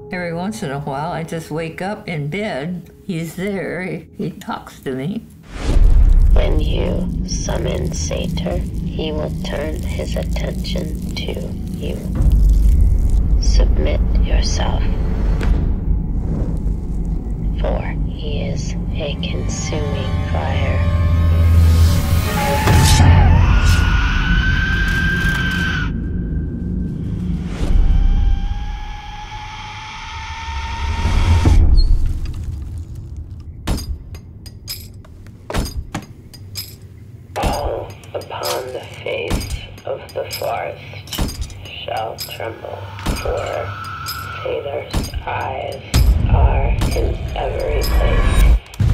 Every once in a while, I just wake up in bed. He's there. He talks to me. When you summon Sator, he will turn his attention to you. Submit yourself, for he is a consuming fire. All upon the face of the forest shall tremble, for Sator's eyes are in every place.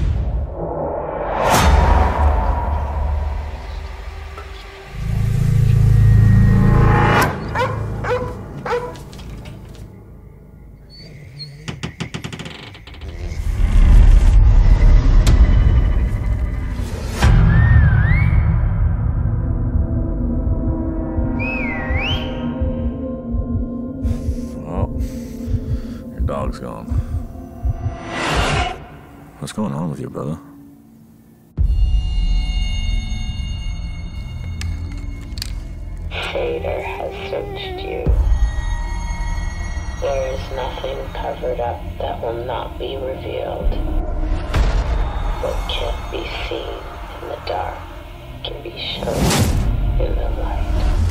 Dog's gone. What's going on with you, brother? Sator has searched you. There is nothing covered up that will not be revealed. What can't be seen in the dark can be shown in the light.